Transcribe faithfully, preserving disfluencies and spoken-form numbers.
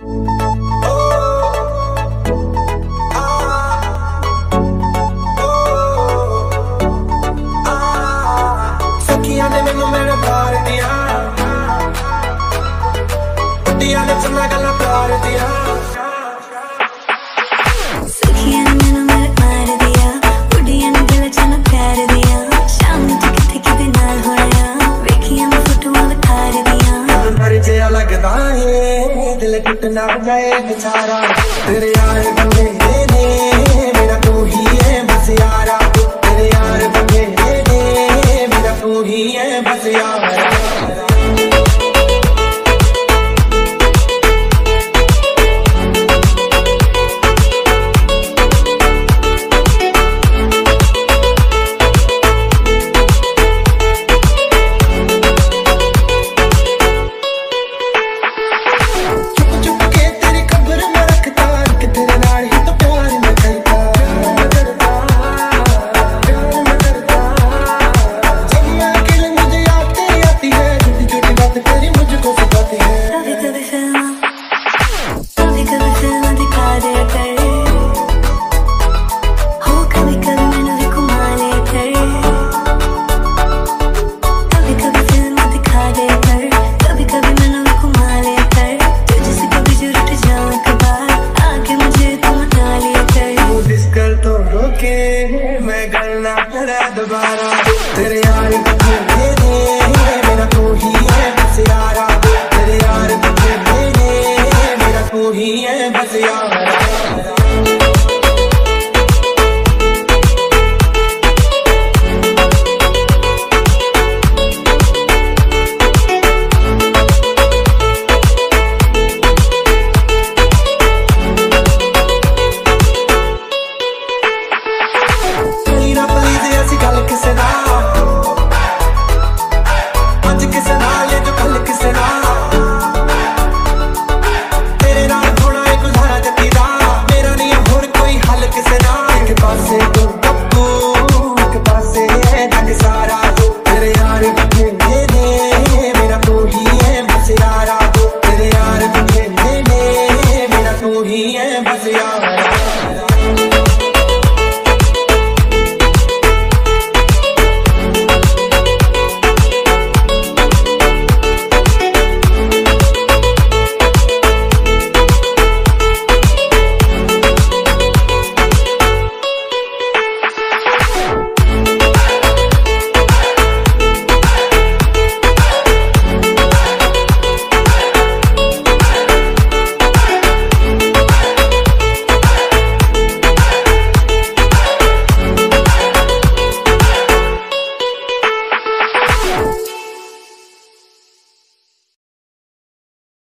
सखियां ने मैनू मेरे प्यार दिया, बुढ़िया ने चन्ना गल्ला प्यार दिया। सखियां ने मैनू मेरे प्यार दिया, बुढ़िया ने गल्ला चन्ना प्यार दिया। शाम तू किथे किथे नाल होया, वेखियां मैं फोटोआं विखार दिया। डर जिहा लगदा है दिल टूट ना जाए बेचारा, तेरे यार बंदे ने मेरा तू ही है बस यारा, तेरे यार बंदे ने मेरा तू ही है बस यारा।